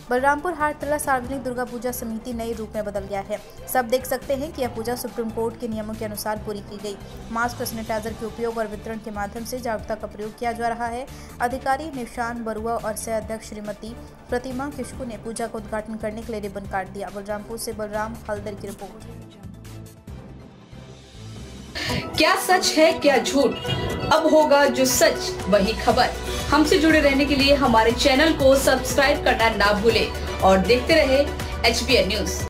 बलरामपुर हाटतला सार्वजनिक दुर्गा पूजा समिति नए रूप में बदल गया है। सब देख सकते हैं कि यह पूजा सुप्रीम कोर्ट के नियमों के अनुसार पूरी की गई। मास्क, सैनिटाइजर के उपयोग और वितरण के माध्यम से जागरूकता का प्रयोग किया जा रहा है। अधिकारी निशान बरुआ और सह अध्यक्ष श्रीमती प्रतिमा किशकू ने पूजा का उद्घाटन करने के लिए रिबन काट दिया। बलरामपुर से बलराम हल्दर की रिपोर्ट। क्या सच है क्या झूठ, अब होगा जो सच वही खबर। हमसे जुड़े रहने के लिए हमारे चैनल को सब्सक्राइब करना ना भूलें और देखते रहे HBN न्यूज।